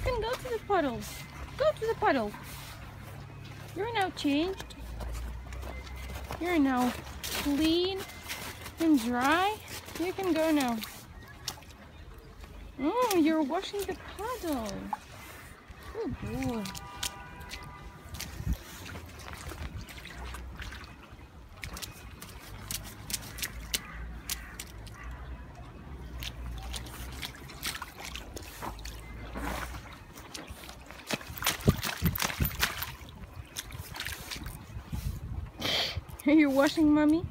can go to the puddle. Go to the puddle. You're now changed. You're now clean and dry. You can go now. Oh, you're washing the puddle. Good boy. Are you washing, Mommy?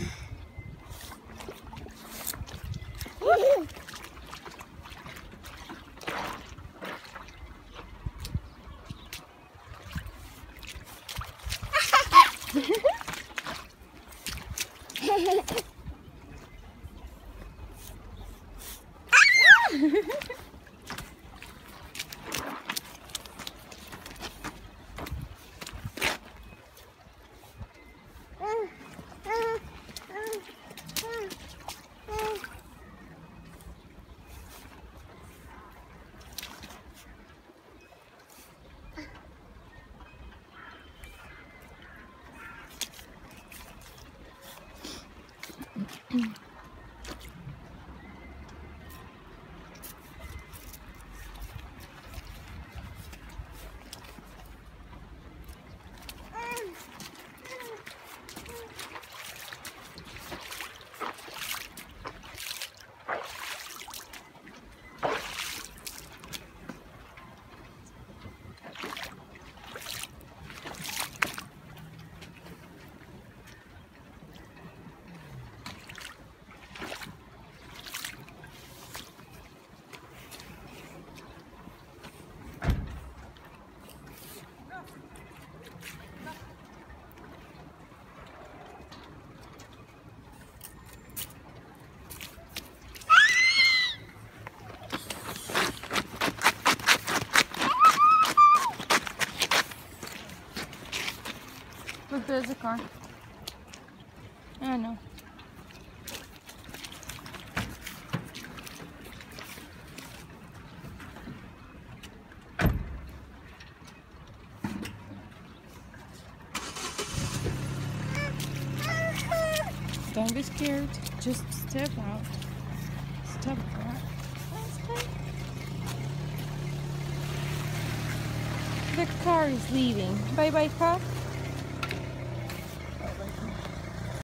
Look, there's a car. I know. Don't be scared. Just step out. Step out. The car is leaving. Bye bye, car.